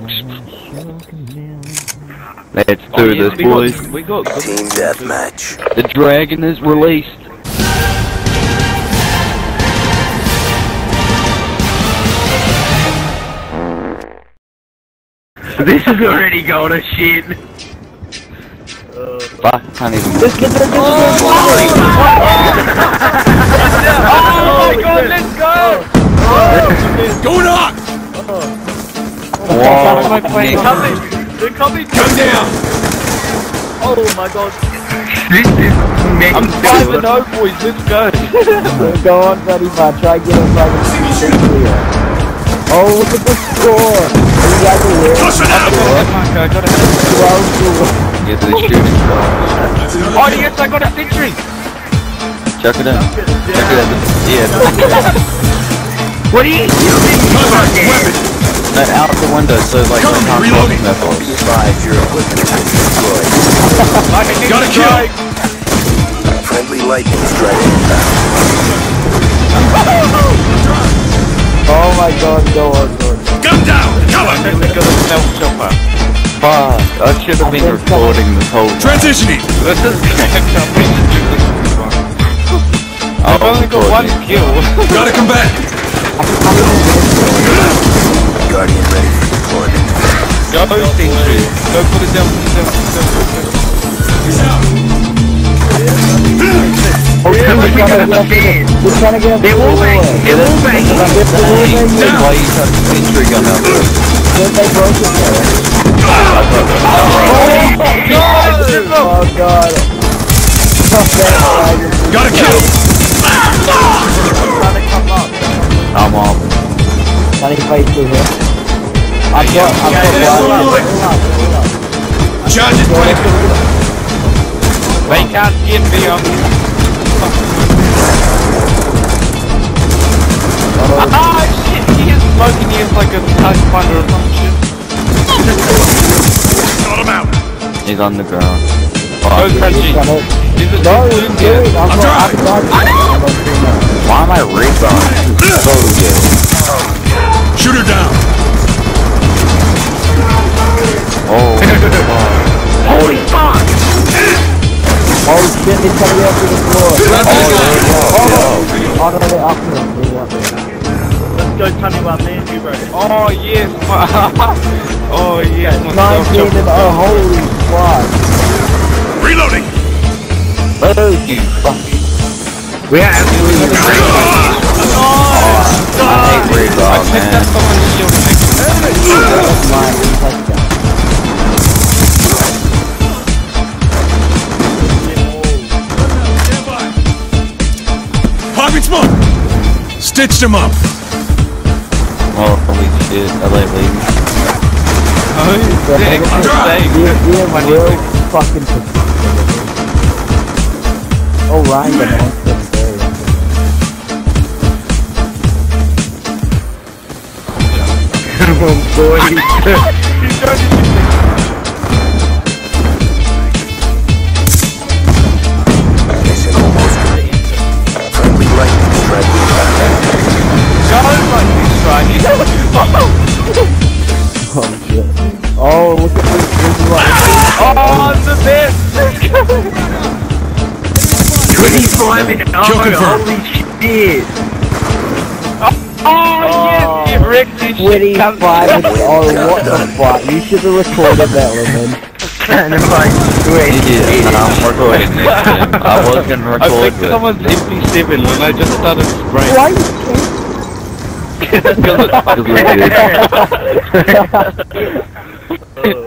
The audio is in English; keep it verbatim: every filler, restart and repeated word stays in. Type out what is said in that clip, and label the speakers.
Speaker 1: Let's do
Speaker 2: Oh, yes,
Speaker 1: this,
Speaker 2: we
Speaker 1: boys.
Speaker 2: Got, we got good
Speaker 3: Team deathmatch.
Speaker 1: The dragon is released.
Speaker 2: This is already going to shit.
Speaker 1: Fuck, can't even.
Speaker 4: Let's get there, get
Speaker 2: Oh,
Speaker 4: there,
Speaker 2: my god, let's go!
Speaker 5: Going on!
Speaker 1: Whoa,
Speaker 2: They're coming! They're coming!
Speaker 5: Come down!
Speaker 2: Oh my god. This is next. I'm five and oh, boys, let's go!
Speaker 4: Go on, buddy, man. Try and get him by the clear. Oh, look at the score! You guys are weird.
Speaker 5: Push it out!
Speaker 2: I got a
Speaker 4: twelve to
Speaker 1: Get to the shooting star.
Speaker 2: Oh yes, I got a century!
Speaker 1: Chuck it in. Chuck it in. Yeah.
Speaker 2: What are you doing?
Speaker 1: That out the window, so like
Speaker 5: Come,
Speaker 1: the
Speaker 5: reloading.
Speaker 1: missiles.
Speaker 3: Be advised, your equipment has been destroyed.
Speaker 5: Got a kill!
Speaker 3: Friendly lightning strike inbound.
Speaker 4: Oh my god, go on, go on.
Speaker 5: Gun down! Cover!
Speaker 2: We got a stealth chopper.
Speaker 1: Fuck, I should have been recording this whole time.
Speaker 5: Transitioning!
Speaker 2: This is I've only got one kill.
Speaker 5: Gotta come back!
Speaker 3: Guardian ready for deployment.
Speaker 2: Go century. Go put it down, put it down, put it down, put it down.
Speaker 5: He's out!
Speaker 4: Oh, we're trying to get him to We're trying to get him to
Speaker 2: They're all bang, they're all bang.
Speaker 1: Why you got the sentry gun out there?
Speaker 4: Then they broke it there. Oh god.
Speaker 5: Got a kill!
Speaker 1: I'm off.
Speaker 4: Can he fight through here? I've got, I've got one.
Speaker 5: Charge it, quick!
Speaker 2: They can't get me on. Ah shit, he is smoking, he is like a touch finder or some shit.
Speaker 5: Got him out!
Speaker 1: He's on the ground.
Speaker 2: Go
Speaker 1: Fuck.
Speaker 2: crunchy. Is it
Speaker 4: No,
Speaker 2: too
Speaker 4: he's
Speaker 2: soon?
Speaker 4: doing it.
Speaker 5: I'm
Speaker 4: I'm
Speaker 5: driving.
Speaker 1: Why am I rebounding? So good.
Speaker 5: Shoot her down!
Speaker 1: Oh.
Speaker 2: Holy fuck!
Speaker 4: Oh shit, he's trying to get up to the floor.
Speaker 5: Transitioning!
Speaker 4: Oh no, they're up here. They're up here.
Speaker 6: Let's go tell me about me and you, bro.
Speaker 2: Oh yes, my oh yes, my
Speaker 4: nineteen and oh, holy fuck.
Speaker 5: Reloading!
Speaker 1: Oh, you fucking.
Speaker 2: We are absolutely
Speaker 1: I hate rebound, man.
Speaker 2: that's someone's shield next.
Speaker 4: That's mine. Touchdown.
Speaker 5: Popping smoke! Stitched him up!
Speaker 1: Oh, holy shit. I like ladies.
Speaker 2: Oh,
Speaker 4: Yeah,
Speaker 2: I'm
Speaker 4: Ian, Ian real fucking persistent. Oh, Ryan, the monster.
Speaker 2: Oh boy.
Speaker 3: Mission almost complete. Friendly lightning strike inbound.
Speaker 4: Oh, shit. Oh, look at this. This is like...
Speaker 2: Oh, the best! twenty-five and
Speaker 5: Kill confirmed.
Speaker 2: holy shit! Oh, oh yes, it wrecked this shit.
Speaker 4: twenty-five and... Oh, what the fuck? You should have recorded that, Lemon.
Speaker 1: Yeah, I'm recording next time. I was gonna
Speaker 2: I
Speaker 1: record
Speaker 2: picked
Speaker 1: it.
Speaker 2: someone's M P seven and I just started spraying.
Speaker 4: Why you
Speaker 1: Because it's
Speaker 4: can't?
Speaker 1: good.